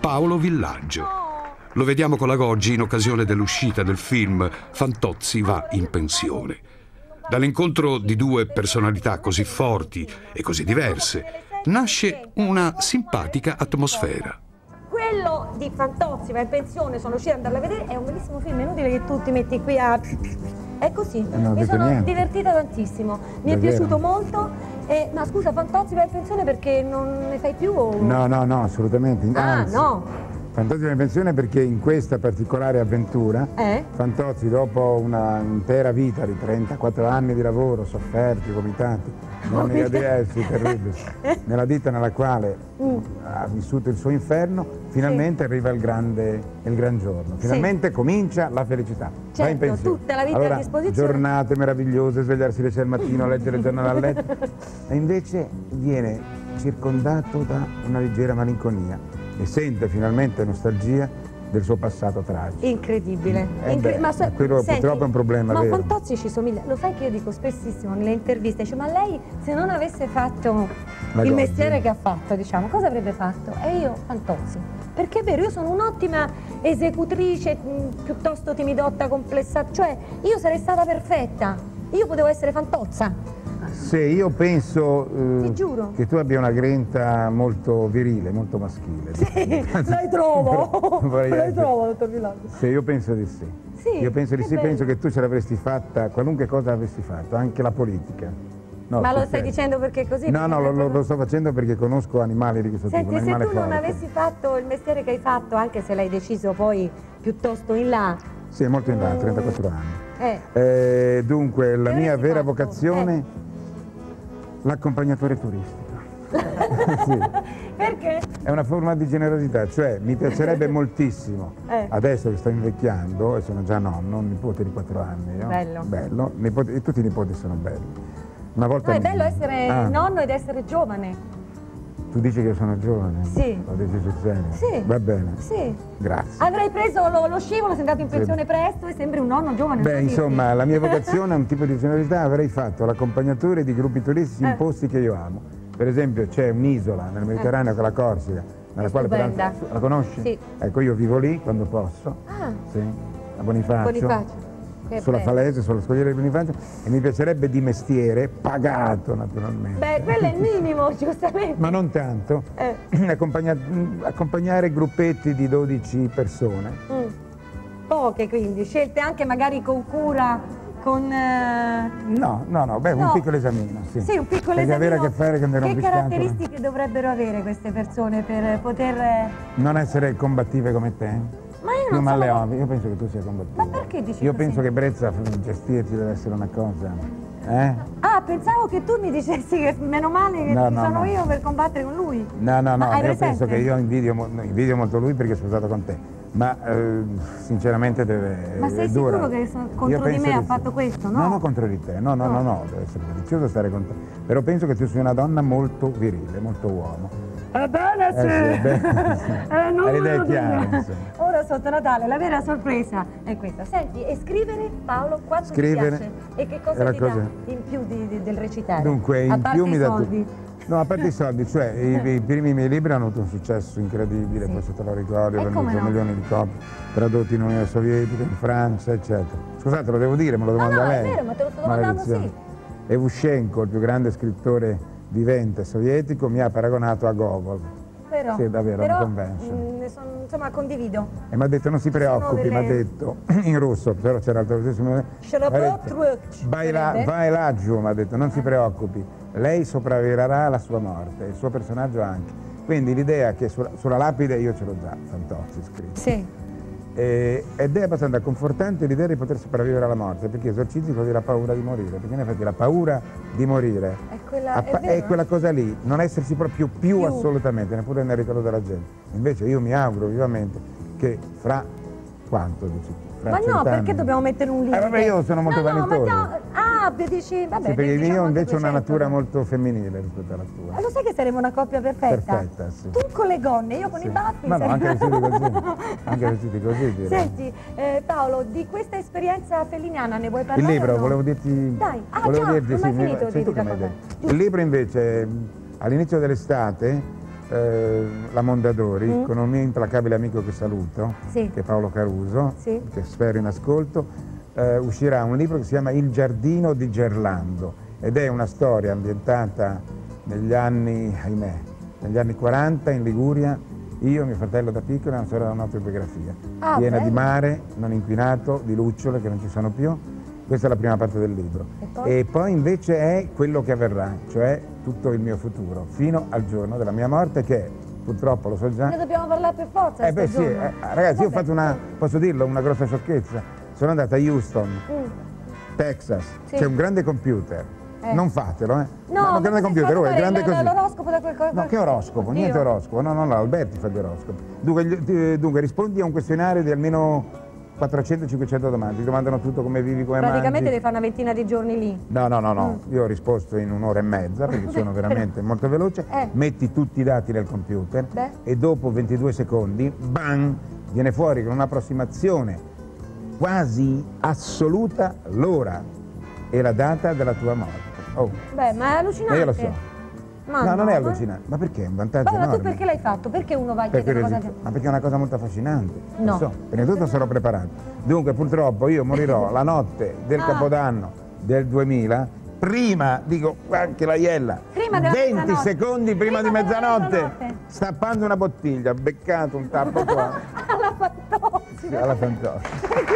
Paolo Villaggio. Lo vediamo con la Goggi in occasione dell'uscita del film Fantozzi va in pensione. Dall'incontro di due personalità così forti e così diverse nasce una simpatica atmosfera. Quello di Fantozzi va in pensione, sono riuscita ad andarla a vedere, è un bellissimo film, è inutile che tu ti metti qui a... È così, mi sono divertita tantissimo, mi è piaciuto molto. Ma scusa, Fantozzi va in pensione perché non ne fai più? O... No, assolutamente. Anzi, no. Fantozzi va in pensione perché in questa particolare avventura Fantozzi, dopo una intera vita di 34 anni di lavoro, sofferti, vomitati, terribile, nella ditta nella quale ha vissuto il suo inferno, finalmente arriva il gran giorno, finalmente comincia la felicità. Certo, va in pensione. Tutta la vita a disposizione. Giornate meravigliose, svegliarsi alle 6 al mattino, leggere il giornale a letto, e invece viene circondato da una leggera malinconia e sente finalmente nostalgia del suo passato tragico. Incredibile. Quello purtroppo è un problema. Ma vero. Fantozzi ci somiglia. Lo sai che io dico spessissimo nelle interviste, dice, ma lei se non avesse fatto il mestiere che ha fatto, diciamo, cosa avrebbe fatto? E io Fantozzi. Perché è vero, io sono un'ottima esecutrice, piuttosto timidotta, complessa, cioè io sarei stata perfetta. Io potevo essere Fantozza. Sì, io penso che tu abbia una grinta molto virile, molto maschile. Sì, la trovo, dottor Villaggio. Sì, io penso di sì. Io penso di sì, penso che tu ce l'avresti fatta, qualunque cosa avresti fatto, anche la politica. No, ma lo stai dicendo perché così? No, lo sto facendo perché conosco animali di questo tipo. Senti, se tu non avessi fatto il mestiere che hai fatto, anche se l'hai deciso poi piuttosto in là. Sì, molto in là, 34 anni. Dunque, la mia vera vocazione... L'accompagnatore turistico. Sì. Perché? È una forma di generosità, cioè mi piacerebbe moltissimo, adesso che sto invecchiando e sono già nonno, un nipote di 4 anni. Bello. E tutti i nipoti sono belli. Una volta è bello essere nonno ed essere giovane. Tu dici che sono giovane? Sì. Lo dici sul serio? Sì. Va bene. Sì. Grazie. Avrei preso lo scivolo, sei andato in pensione presto e sembri un nonno giovane. Beh, insomma, la mia vocazione è un tipo di generosità, avrei fatto l'accompagnatore di gruppi turistici in posti che io amo. Per esempio c'è un'isola nel Mediterraneo che è la Corsica, nella quale la conosci? Sì. Ecco, io vivo lì quando posso. Sì. A Bonifacio. Sulla Falese, sulla scogliera di Bonifacio, e mi piacerebbe di mestiere, pagato naturalmente. Beh, quello è il minimo, giustamente. Ma non tanto, accompagnare gruppetti di 12 persone. Poche quindi, scelte anche magari con cura, con... No, un piccolo esamino, sì. Sì, un piccolo esamino. Avere a che fare con che caratteristiche dovrebbero avere queste persone per poter... Non essere combattive come te? Ma io non sono... Io penso che tu sia combattivo. Ma perché dici Io così? penso che Brezza gestirti deve essere una cosa, Ah, pensavo che tu mi dicessi che meno male che sono io per combattere con lui. No, io penso che io invidio molto lui perché sono stato con te. Ma sinceramente deve... Ma sei sicuro che contro di me ha fatto questo, no? No, contro di te, no, deve essere delizioso stare con te. Però penso che tu sia una donna molto virile, molto uomo. Ebbene sì! Non le idee lo chiare, dire. Ora sotto Natale la vera sorpresa è questa. Senti, e scrivere, Paolo, quanto ti piace? E che cosa ti dà in più del recitare? Dunque, in più mi dà... soldi? No, a parte i soldi, cioè i primi miei libri hanno avuto un successo incredibile, questo te lo ricordo, ho venduto milioni di copie, tradotti in Unione Sovietica, in Francia, eccetera. Scusate, lo devo dire, me lo domanda lei. No, è vero, ma te lo sto domandando sì. Evushenko, il più grande scrittore vivente sovietico, mi ha paragonato a Gogol. Però, sì, davvero, una convention. Insomma, condivido. E mi ha detto, non si preoccupi, mi ha detto, in russo, però c'era il traduttore. Vai là giù, mi ha detto, non si preoccupi, lei sopravviverà alla sua morte, il suo personaggio anche. Quindi l'idea che sulla lapide io ce l'ho già, Fantozzi scritto. Sì. Ed è abbastanza confortante l'idea di poter sopravvivere alla morte, perché esorcizzi così la paura di morire, perché in effetti la paura di morire è quella cosa lì, non esserci proprio più assolutamente, neppure nel ricordo della gente. Invece io mi auguro vivamente che fra quanto dici tu? Ma no, perché dobbiamo mettere un limite? Vabbè, io sono molto vanitoso. Dici, vabbè, sì, perché io invece ho una natura molto femminile rispetto alla tua. Lo sai che saremo una coppia perfetta? Perfetta, sì. Tu con le gonne, io con i baffi. Ma no, anche vestiti così. Anche vestiti così, direi. Senti, Paolo, di questa esperienza felliniana ne vuoi parlare? Il libro, o no? volevo dirti... Dai, volevo dirti, non hai finito di Il libro invece, all'inizio dell'estate, la Mondadori, con un mio implacabile amico che saluto, che è Paolo Caruso, che spero in ascolto, uscirà un libro che si chiama Il giardino di Gerlando ed è una storia ambientata negli anni, ahimè, negli anni 40 in Liguria. Io, mio fratello da piccolo, è una storia un'autobiografia, piena di mare, non inquinato, di lucciole che non ci sono più. Questa è la prima parte del libro. E poi invece è quello che avverrà, cioè tutto il mio futuro, fino al giorno della mia morte, che purtroppo lo so già. Ne dobbiamo parlare per forza. Beh sì, ragazzi, io ho fatto una, posso dirlo, una grossa sciocchezza. Sono andato a Houston, Texas, c'è un grande computer. Non fatelo, No, un grande computer, è grande così. L'oroscopo da quel No, che oroscopo? Niente oroscopo. No, Alberti fa gli oroscopi. Dunque, rispondi a un questionario di almeno 400-500 domande, ti domandano tutto, come vivi, come mangi. Praticamente devi fare una ventina di giorni lì. No, io ho risposto in un'ora e mezza perché sono veramente molto veloce. Metti tutti i dati nel computer e dopo 22 secondi, bang, viene fuori con un'approssimazione quasi assoluta l'ora e la data della tua morte. Beh, ma è allucinante. Io lo so. No, non è allucinante. Ma perché? È un vantaggio enorme. Ma tu perché l'hai fatto? Perché uno va a chiedere cosa... Ma perché è una cosa molto affascinante. No. Lo so. Prima di tutto sarò preparato. Dunque, purtroppo, io morirò la notte del Capodanno del 2000, prima, dico, anche la iella, 20 secondi prima di mezzanotte, stappando una bottiglia, beccato un tappo qua. Alla Fantozzi. Sì, alla Fantozzi.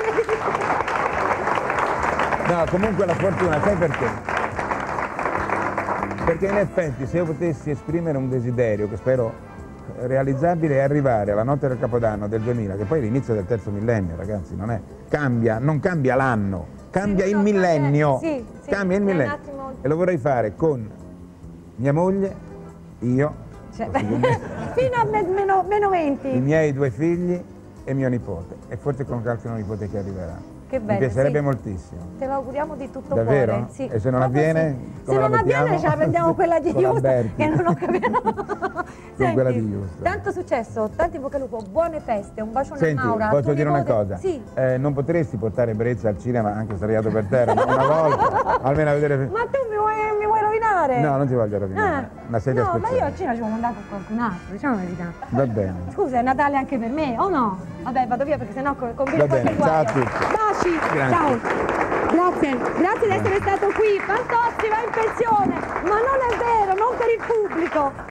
No, comunque la fortuna, sai perché? Perché in effetti se io potessi esprimere un desiderio che spero realizzabile è arrivare alla notte del Capodanno del 2000, che poi è l'inizio del terzo millennio, ragazzi, non cambia l'anno, cambia il millennio, cambia il millennio. E lo vorrei fare con mia moglie, io, fino a meno 20, i miei 2 figli e mio nipote, e forse con qualche nipote che arriverà. Che bello, mi piacerebbe moltissimo. Te lo auguriamo di tutto davvero? Cuore. Sì. E se non avviene? Se non avviene ce la prendiamo quella di Houston, che non ho capito. Con quella di Houston. Tanto successo, tanti in bocca al lupo, buone feste, un bacione Senti, a Maura. posso dire una cosa? Sì. Non potresti portare Brezza al cinema anche sdraiato per terra, ma una volta, almeno a vedere... Ma tu mi vuoi rovinare? No, non ti voglio rovinare. Una sedia no, speciale. ma io al cinema ci voglio andare con qualcun altro, diciamo la verità. Va bene. Scusa, è Natale anche per me, o no? Vabbè, vado via perché sennò conviene qualche guaio. Ciao a tutti. Baci, grazie. Ciao. Grazie di essere stato qui. Fantozzi va in pensione, ma non è vero, non per il pubblico.